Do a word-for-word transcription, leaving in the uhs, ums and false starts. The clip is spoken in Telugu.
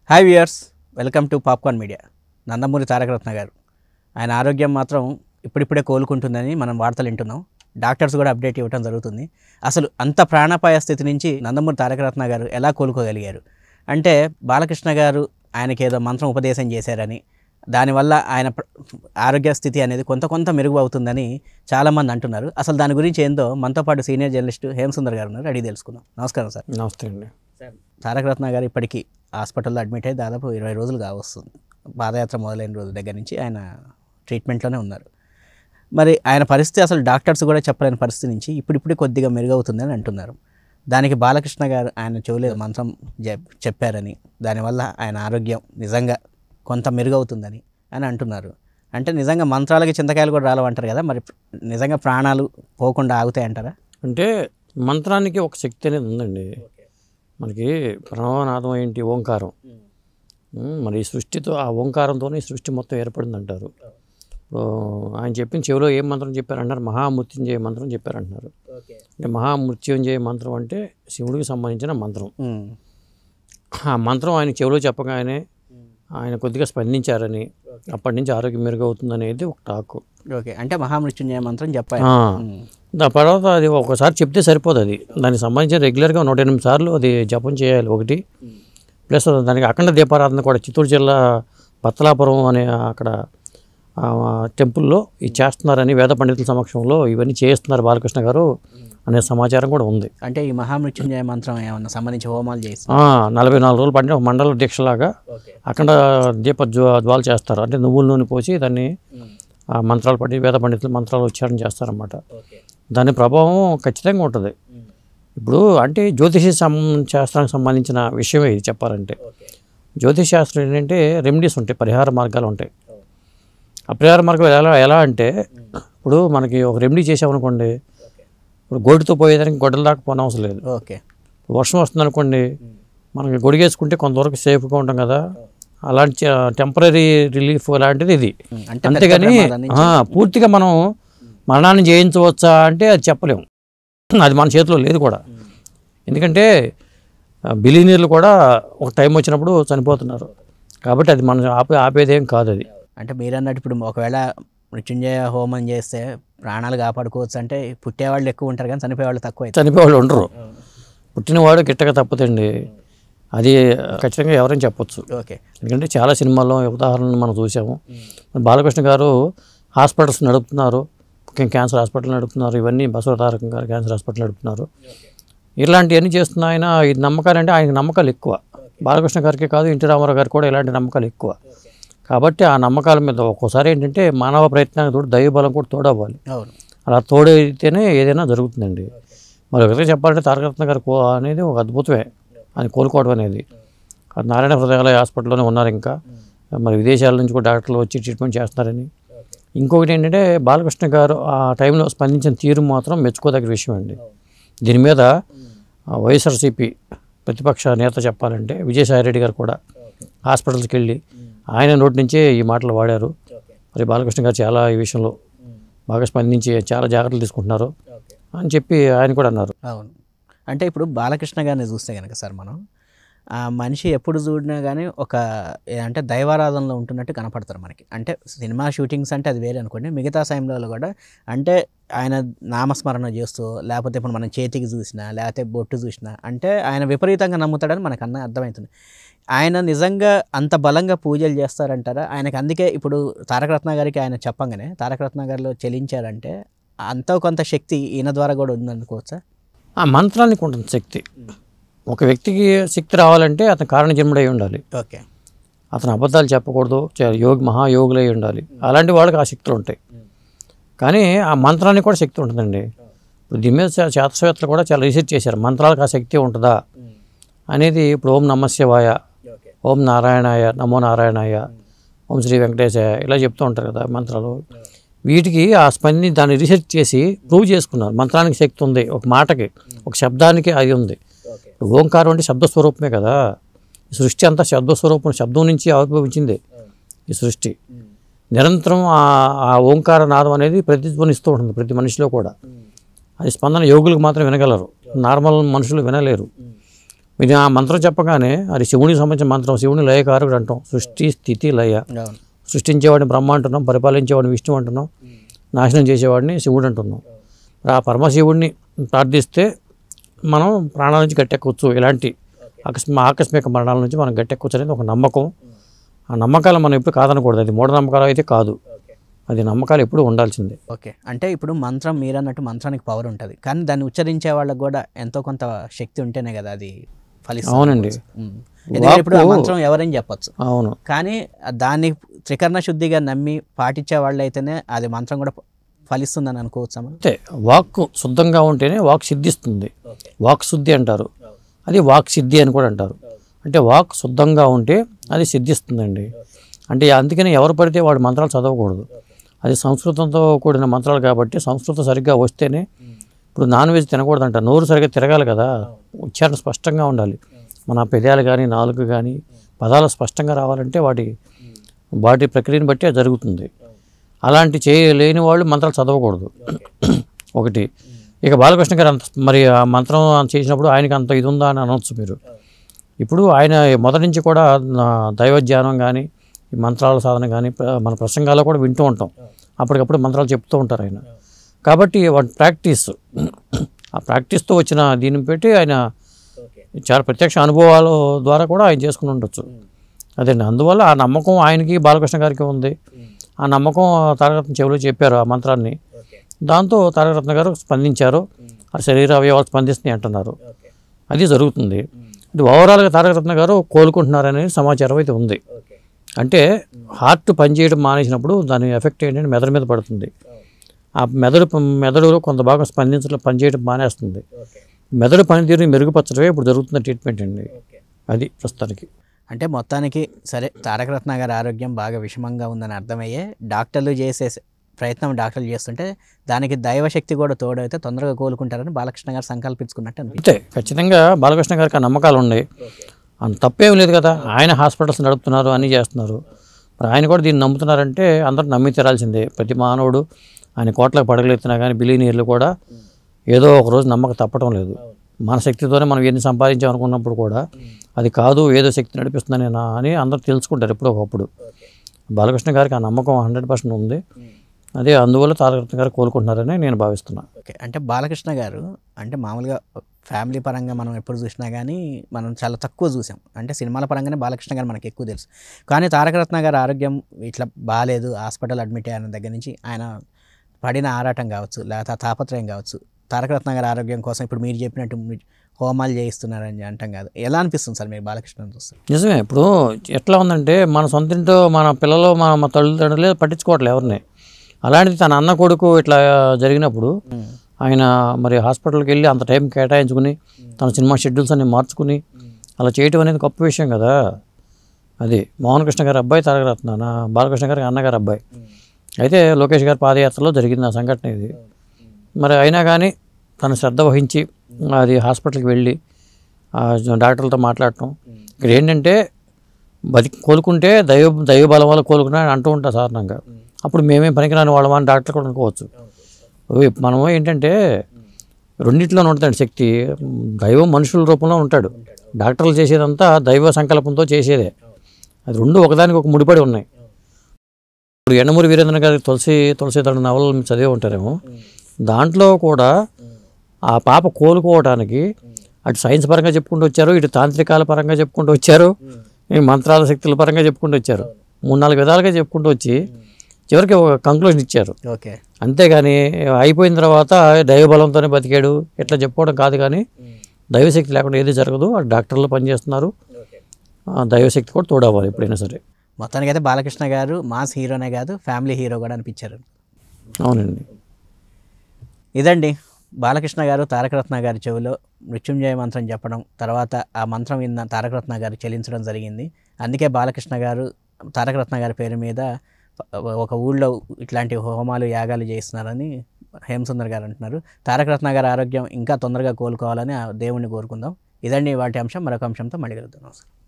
Hi viewers, welcome to popcorn media. Nandamuri Taraka Ratna గారు ఆయన ఆరోగ్యం మాత్రం ఇప్పుడిప్పుడే కోలుకుంటుందని మనం వార్తలు వింటున్నాం. డాక్టర్స్ కూడా అప్డేట్ ఇవ్వడం జరుగుతుంది. అసలు అంత ప్రాణాపాయ స్థితి నుంచి నందమూరి తారక రత్న గారు ఎలా కోలుకోగలిగారు అంటే, బాలకృష్ణ గారు ఆయనకి ఏదో మంత్రం ఉపదేశం చేశారని, దానివల్ల ఆయన ఆరోగ్య స్థితి అనేది కొంత కొంత మెరుగు అవుతుందని చాలామంది అంటున్నారు. అసలు దాని గురించి ఏందో మనతో పాటు సీనియర్ జర్నలిస్టు హేమసుందర్ గారు ఉన్నారు, అడిగి తెలుసుకుందాం. నమస్కారం సార్. నమస్తే అండి. సార్, తారక రత్న గారు ఇప్పటికీ హాస్పిటల్లో అడ్మిట్ అయ్యి దాదాపు ఇరవై రోజులు కావస్తుంది. పాదయాత్ర మొదలైన రోజు దగ్గర నుంచి ఆయన ట్రీట్మెంట్లోనే ఉన్నారు. మరి ఆయన పరిస్థితి అసలు డాక్టర్స్ కూడా చెప్పలేని పరిస్థితి నుంచి ఇప్పుడిప్పుడే కొద్దిగా మెరుగవుతుందని అంటున్నారు. దానికి బాలకృష్ణ గారు ఆయన చెవులే మంత్రం చెప్పారని, దానివల్ల ఆయన ఆరోగ్యం నిజంగా కొంత మెరుగవుతుందని అని అంటున్నారు. అంటే నిజంగా మంత్రాలకి చింతకాయలు కూడా రాలవంటారు కదా, మరి నిజంగా ప్రాణాలు పోకుండా ఆగుతాయి అంటారా? అంటే మంత్రానికి ఒక శక్తి అనేది ఉందండి. మనకి ప్రణవనాదం ఏంటి? ఓంకారం. మరి ఈ సృష్టితో ఆ ఓంకారంతోనే ఈ సృష్టి మొత్తం ఏర్పడింది అంటారు. ఆయన చెప్పిన చెవిలో ఏం మంత్రం చెప్పారంటారు? మహామృత్యుంజయ మంత్రం చెప్పారంటున్నారు. అంటే మహామృత్యుంజయ మంత్రం అంటే శివుడికి సంబంధించిన మంత్రం. ఆ మంత్రం ఆయన చెవిలో చెప్పగానే ఆయన కొద్దిగా స్పందించారని, అప్పటి నుంచి ఆరోగ్యం మెరుగవుతుందనేది ఒక టాక్. ఓకే, అంటే మహామృత్యుంజయ మంత్రం చెప్పాలి. దాని తర్వాత అది ఒకసారి చెప్తే సరిపోదు. అది దానికి సంబంధించి రెగ్యులర్గా నూట ఎనిమిది సార్లు అది జపం చేయాలి ఒకటి. ప్లస్ దానికి అఖండ దీపారాధన కూడా చిత్తూరు జిల్లా బత్తలాపురం అనే అక్కడ టెంపుల్లో ఇది చేస్తున్నారని వేద పండితుల సమక్షంలో ఇవన్నీ చేస్తున్నారు బాలకృష్ణ గారు అనే సమాచారం కూడా ఉంది. అంటే ఈ మహామృత్యుంజయ మంత్రం ఏమన్నా సంబంధించి హోమాలు చేసి నలభై నాలుగు రోజులు పడిన ఒక మండల దీక్షలాగా అఖండ దీప జ్వాలు చేస్తారు. అంటే నువ్వుల నూనె పోసి దాన్ని మంత్రాలు పడి వేద పండితులు మంత్రాలు ఉచ్చారణ చేస్తారన్నమాట. దాని ప్రభావం ఖచ్చితంగా ఉంటుంది. ఇప్పుడు అంటే జ్యోతిష శాస్త్రానికి సంబంధించిన విషయమే ఇది చెప్పాలంటే. జ్యోతిష శాస్త్రం ఏంటంటే రెమెడీస్ ఉంటాయి, పరిహార మార్గాలు ఉంటాయి. ఆ పరిహార మార్గం ఎలా ఎలా అంటే, ఇప్పుడు మనకి ఒక రెమెడీ చేసామనుకోండి, ఇప్పుడు గొడ్డుతో పోయేదానికి గొడ్డల దాకా పోన అవసరం లేదు. ఓకే, వర్షం వస్తుంది అనుకోండి, మనకి గొడిగేసుకుంటే కొంతవరకు సేఫ్గా ఉంటాం కదా, అలాంటి టెంపరీ రిలీఫ్ లాంటిది ఇది. అంతేగాని పూర్తిగా మనం మరణాన్ని జయించవచ్చా అంటే అది చెప్పలేము. అది మన చేతిలో లేదు కూడా. ఎందుకంటే బిలీనీర్లు కూడా ఒక టైం వచ్చినప్పుడు చనిపోతున్నారు. కాబట్టి అది మనం ఆపే ఆపేదేం కాదు అది. అంటే మీరు అన్నట్టు ఇప్పుడు ఒకవేళ మృత్యుంజయ హోమం చేస్తే ప్రాణాలు కాపాడుకోవచ్చు అంటే పుట్టేవాళ్ళు ఎక్కువ ఉంటారు కానీ చనిపోయేవాళ్ళు తక్కువ. చనిపోయేవాళ్ళు ఉండరు. పుట్టినవాడు గిట్టక తప్పదండి. అది ఖచ్చితంగా ఎవరైనా చెప్పొచ్చు. ఓకే, ఎందుకంటే చాలా సినిమాల్లో ఉదాహరణలు మనం చూసాము. బాలకృష్ణ గారు హాస్పిటల్స్ నడుపుతున్నారు, ముఖ్యంగా క్యాన్సర్ హాస్పిటల్ నడుపుతున్నారు. ఇవన్నీ బసవ తారకం గారు క్యాన్సర్ హాస్పిటల్ నడుపుతున్నారు. ఇలాంటివన్నీ చేస్తున్న ఆయన ఈ నమ్మకాలు అంటే ఆయనకు నమ్మకాలు ఎక్కువ. బాలకృష్ణ గారికి కాదు, ఎన్టీ రామారావు గారికి కూడా ఇలాంటి నమ్మకాలు ఎక్కువ. కాబట్టి ఆ నమ్మకాల మీద ఒక్కోసారి ఏంటంటే మానవ ప్రయత్నానికి తోడు దైవబలం కూడా తోడవ్వాలి. అలా తోడైతేనే ఏదైనా జరుగుతుందండి. మరి ఒకటే చెప్పాలంటే తారక రత్న గారు అనేది ఒక అద్భుతమే. ఆయన కోలుకోవడం అనేది. నారాయణ హృదయాలయ హాస్పిటల్లోనే ఉన్నారు. ఇంకా మరి విదేశాల నుంచి కూడా డాక్టర్లు వచ్చి ట్రీట్మెంట్ చేస్తున్నారని. ఇంకొకటి ఏంటంటే బాలకృష్ణ గారు ఆ టైంలో స్పందించిన తీరు మాత్రం మెచ్చుకోదగ్గ విషయం అండి. దీని మీద వైఎస్ఆర్సీపీ ప్రతిపక్ష నేత చెప్పాలంటే విజయసాయిరెడ్డి గారు కూడా హాస్పిటల్స్కి వెళ్ళి ఆయన నోటి నుంచే ఈ మాటలు వాడారు. మరి బాలకృష్ణ గారు చాలా ఈ విషయంలో బాగా స్పందించి చాలా జాగ్రత్తలు తీసుకుంటున్నారు అని చెప్పి ఆయన కూడా అన్నారు. అవును, అంటే ఇప్పుడు బాలకృష్ణ గారిని చూస్తే కనుక సార్, మనం ఆ మనిషి ఎప్పుడు చూడినా కానీ ఒక అంటే దైవారాధనలో ఉంటున్నట్టు కనపడతారు మనకి. అంటే సినిమా షూటింగ్స్ అంటే అది వేరే అనుకోండి, మిగతా సమయంలో కూడా అంటే ఆయన నామస్మరణ చేస్తూ, లేకపోతే ఇప్పుడు మనం చేతికి చూసినా లేకపోతే బొట్టు చూసినా అంటే ఆయన విపరీతంగా నమ్ముతాడని మనకు అన్న అర్థమవుతుంది. ఆయన నిజంగా అంత బలంగా పూజలు చేస్తారంటారా ఆయనకి? అందుకే ఇప్పుడు తారక రత్న గారికి ఆయన చెప్పంగానే తారక రత్న గారిలో చెలించారంటే అంతో కొంత శక్తి ఈయన ద్వారా కూడా ఉందనుకోవచ్చా? ఆ మంత్రానికి ఉంటుంది శక్తి. ఒక వ్యక్తికి శక్తి రావాలంటే అతను కారణజన్ముడై ఉండాలి. ఓకే, అతను అబద్ధాలు చెప్పకూడదు, యోగి మహాయోగులై ఉండాలి. అలాంటి వాళ్ళకి ఆ శక్తులు ఉంటాయి. కానీ ఆ మంత్రానికి కూడా శక్తి ఉంటుందండి. ఇప్పుడు దీని మీద శాస్త్రవేత్తలు కూడా చాలా రీసెర్చ్ చేశారు. మంత్రాలకు ఆ శక్తి ఉంటుందా అనేది. ఇప్పుడు ఓం నమ శివాయ, ఓం నారాయణాయ, నమో నారాయణాయ, ఓం శ్రీ వెంకటేశాయ ఇలా చెప్తూ ఉంటారు కదా మంత్రాలు. వీటికి ఆ స్పంది దాన్ని రీసెర్చ్ చేసి ప్రూవ్ చేసుకున్నారు. మంత్రానికి శక్తి ఉంది, ఒక మాటకి ఒక శబ్దానికి అది ఉంది. ఓంకారం అంటే శబ్దస్వరూపమే కదా. ఈ సృష్టి అంతా శబ్దస్వరూపం, శబ్దం నుంచి ఆవిర్భవించింది ఈ సృష్టి. నిరంతరం ఆ ఓంకార నాదం అనేది ప్రతిధ్వనిస్తూ ఉంటుంది ప్రతి మనిషిలో కూడా. అది స్పందన యోగులకు మాత్రం వినగలరు, నార్మల్ మనుషులు వినలేరు. మీరు ఆ మంత్రం చెప్పగానే అది శివునికి సంబంధించిన మంత్రం. శివుని లయకారకుడు అంటాం. సృష్టి స్థితి లయ. సృష్టించేవాడిని బ్రహ్మ అంటున్నాం, పరిపాలించేవాడిని విష్ణు అంటున్నాం, నాశనం చేసేవాడిని శివుడు అంటున్నాం. ఆ పరమశివుడిని ప్రార్థిస్తే మనం ప్రాణాల నుంచి గట్టెక్కవచ్చు. ఇలాంటి ఆకస్మ ఆకస్మిక మరణాల నుంచి మనం గట్టెక్కవచ్చు అనేది ఒక నమ్మకం. ఆ నమ్మకాలు మనం ఎప్పుడు కాదనకూడదు. అది మూఢనమ్మకాలు అయితే కాదు, అది నమ్మకాలు ఎప్పుడు ఉండాల్సిందే. ఓకే, అంటే ఇప్పుడు మంత్రం మీరు అన్నట్టు మంత్రానికి పవర్ ఉంటుంది, కానీ దాన్ని ఉచ్చరించే వాళ్ళకి కూడా ఎంతో కొంత శక్తి ఉంటేనే కదా అది ఫలిస్తుంది. అవునండి. ఎందుకంటే ఇప్పుడు ఆ మంత్రం ఎవరైనా చెప్పచ్చు. అవును. కానీ దాన్ని త్రికరణ శుద్ధిగా నమ్మి పాటించే వాళ్ళు అయితేనే అది మంత్రం కూడా ఫలిస్తుందని అనుకోవచ్చా? అంతే, వాక్ శుద్ధంగా ఉంటేనే వాక్ సిద్ధిస్తుంది. వాక్ శుద్ధి అంటారు, అది వాక్ సిద్ధి అని కూడా అంటారు. అంటే వాక్ శుద్ధంగా ఉంటే అది సిద్ధిస్తుందండి. అంటే అందుకని ఎవరు పడితే వాడు మంత్రాలు చదవకూడదు. అది సంస్కృతంతో కూడిన మంత్రాలు కాబట్టి సంస్కృతం సరిగ్గా వస్తేనే. ఇప్పుడు నాన్ వెజ్ తినకూడదు అంట, నోరు సరిగ్గా తిరగాలి కదా, ఉచ్చారణ స్పష్టంగా ఉండాలి. మన పెదాలు కానీ నాలుగు కానీ పదాలు స్పష్టంగా రావాలంటే వాటి వాటి ప్రక్రియను బట్టి అది జరుగుతుంది. అలాంటి చేయలేని వాళ్ళు మంత్రాలు చదవకూడదు ఒకటి. ఇక బాలకృష్ణ గారు అంత మరి ఆ మంత్రం చేసినప్పుడు ఆయనకి అంత ఇది ఉందా అని అనవచ్చు మీరు. ఇప్పుడు ఆయన మొదటి నుంచి కూడా దైవజ్ఞానం కానీ ఈ మంత్రాల సాధన కానీ మన ప్రసంగాల్లో కూడా వింటూ ఉంటాం. అప్పటికప్పుడు మంత్రాలు చెప్తూ ఉంటారు ఆయన. కాబట్టి వాటి ప్రాక్టీస్, ఆ ప్రాక్టీస్తో వచ్చిన దీన్ని పెట్టి ఆయన చాలా ప్రత్యక్ష అనుభవాల ద్వారా కూడా ఆయన చేసుకుని ఉండొచ్చు. అదండి, అందువల్ల ఆ నమ్మకం ఆయనకి బాలకృష్ణ గారికి ఉంది. ఆ నమ్మకం తారకరత్న చెవిలో చెప్పారు ఆ మంత్రాన్ని. దాంతో తారకరత్న గారు స్పందించారు. ఆ శరీర అవయవాలు స్పందిస్తున్నాయి అంటున్నారు. అది జరుగుతుంది. ఇది ఓవరాల్గా తారకరత్న గారు కోలుకుంటున్నారనే సమాచారం అయితే ఉంది. అంటే హార్ట్ పనిచేయడం మానేసినప్పుడు దాని ఎఫెక్ట్ ఏంటంటే మెదడు మీద పడుతుంది. ఆ మెదడు మెదడులో కొంత భాగం స్పందించడం పనిచేయడం మానేస్తుంది. మెదడు పనితీరుని మెరుగుపరచడమే ఇప్పుడు జరుగుతున్న ట్రీట్మెంట్ అండి. అది ప్రస్తుతానికి. అంటే మొత్తానికి సరే, తారకరత్న గారి ఆరోగ్యం బాగా విషమంగా ఉందని అర్థమయ్యే డాక్టర్లు చేసే ప్రయత్నం డాక్టర్లు చేస్తుంటే దానికి దైవశక్తి కూడా తోడైతే తొందరగా కోలుకుంటారని బాలకృష్ణ గారు సంకల్పించుకున్నట్టు అంతే. ఖచ్చితంగా బాలకృష్ణ గారికి ఆ నమ్మకాలు ఉన్నాయి. అంత తప్పేం లేదు కదా, ఆయన హాస్పిటల్స్ నడుపుతున్నారు, అన్నీ చేస్తున్నారు. మరి ఆయన కూడా దీన్ని నమ్ముతున్నారంటే అందరూ నమ్మి తీరాల్సిందే. ప్రతి మానవుడు ఆయన కోట్లకు పడగలెత్తినా కానీ బిలియనీర్లు కూడా ఏదో ఒక రోజు నమ్మక తప్పటం లేదు. మన శక్తితోనే మనం ఎన్ని సంపాదించామనుకున్నప్పుడు కూడా అది కాదు, ఏదో శక్తి నడిపిస్తుందని నా అని అందరూ తెలుసుకుంటారు ఎప్పుడో ఒకప్పుడు. బాలకృష్ణ గారికి ఆ నమ్మకం హండ్రెడ్ పర్సెంట్ ఉంది. అదే అందువల్ల తారకరత్న గారు కోలుకుంటున్నారని నేను భావిస్తున్నాను. ఓకే, అంటే బాలకృష్ణ గారు అంటే మామూలుగా ఫ్యామిలీ పరంగా మనం ఎప్పుడు చూసినా కానీ మనం చాలా తక్కువ చూసాం. అంటే సినిమాల పరంగానే బాలకృష్ణ గారు మనకి ఎక్కువ తెలుసు. కానీ తారకరత్న గారి ఆరోగ్యం ఇట్లా బాగాలేదు, హాస్పిటల్ అడ్మిట్ అయిన దగ్గర నుంచి ఆయన పడిన ఆరాటం కావచ్చు, లేకపోతే తాపత్రయం కావచ్చు, తారకరత్న గారి ఆరోగ్యం కోసం ఇప్పుడు మీరు చెప్పినట్టు హోమాలు చేయిస్తున్నారని అంటాం కాదు. ఎలా అనిపిస్తుంది సార్ మీరు బాలకృష్ణ చూస్తారు? నిజమే. ఇప్పుడు ఎట్లా ఉందంటే మన సొంతింటో మన పిల్లలు మన మా తల్లిదండ్రులే పట్టించుకోవట్లేదు ఎవరిని. అలాంటిది తన అన్న కొడుకు ఇట్లా జరిగినప్పుడు ఆయన మరి హాస్పిటల్కి వెళ్ళి అంత టైం కేటాయించుకుని తన సినిమా షెడ్యూల్స్ అన్ని మార్చుకుని అలా చేయటం అనేది గొప్ప విషయం కదా. అది మోహన్ కృష్ణ గారి అబ్బాయి తారకరత్న, నా బాలకృష్ణ గారి అన్నగారి అబ్బాయి. అయితే లోకేష్ గారి పాదయాత్రలో జరిగింది ఆ సంఘటన ఇది. మరి అయినా కానీ తను శ్రద్ధ వహించి అది హాస్పిటల్కి వెళ్ళి డాక్టర్లతో మాట్లాడటం. ఇక్కడ ఏంటంటే బతికి కోలుకుంటే దైవ దైవ బలం వల్ల కోలుకున్నా అంటూ ఉంటా సాధారణంగా. అప్పుడు మేమేం పనికిరాని వాళ్ళమా అని డాక్టర్ కూడా అనుకోవచ్చు. మనము ఏంటంటే రెండింటిలోనే ఉంటుంది శక్తి. దైవం మనుషుల రూపంలో ఉంటాడు, డాక్టర్లు చేసేదంతా దైవ సంకల్పంతో చేసేదే. అది రెండు ఒకదానికి ఒక ముడిపడి ఉన్నాయి. ఇప్పుడు నందమూరి వీరేంద్ర గారి తులసి తులసిదళ నవలలు మీరు చదివి ఉంటారేమో. దాంట్లో కూడా ఆ పాప కోలుకోవడానికి అటు సైన్స్ పరంగా చెప్పుకుంటూ వచ్చారు, ఇటు తాంత్రికాల పరంగా చెప్పుకుంటూ వచ్చారు, ఈ మంత్రాల శక్తుల పరంగా చెప్పుకుంటూ వచ్చారు. మూడు నాలుగు విధాలుగా చెప్పుకుంటూ వచ్చి చివరికి ఒక కంక్లూజన్ ఇచ్చారు. ఓకే, అంతేగాని అయిపోయిన తర్వాత దైవబలంతోనే బతికాడు ఇట్లా చెప్పుకోవడం కాదు. కానీ దైవశక్తి లేకుండా ఏది జరగదు. ఆ డాక్టర్లు పనిచేస్తున్నారు, దైవశక్తి కూడా తోడవ్వాలి ఎప్పుడైనా సరే. మొత్తానికి అయితే బాలకృష్ణ గారు మాస్ హీరోనే కాదు, ఫ్యామిలీ హీరో కూడా అనిపించారు. అవునండి. ఇదండి బాలకృష్ణ గారు తారకరత్న గారి చెవిలో మృత్యుంజయ మంత్రం చెప్పడం, తర్వాత ఆ మంత్రం విన్న తారకరత్న గారు చెల్లించడం జరిగింది. అందుకే బాలకృష్ణ గారు తారకరత్న గారి పేరు మీద ఒక ఊళ్ళో ఇట్లాంటి హోమాలు యాగాలు చేస్తున్నారని హేమసుందర్ గారు అంటున్నారు. తారకరత్న గారి ఆరోగ్యం ఇంకా తొందరగా కోలుకోవాలని ఆ దేవుణ్ణి కోరుకుందాం. ఇదండి వాటి అంశం. మరొక అంశంతో మళ్ళీ కలుద్దాం.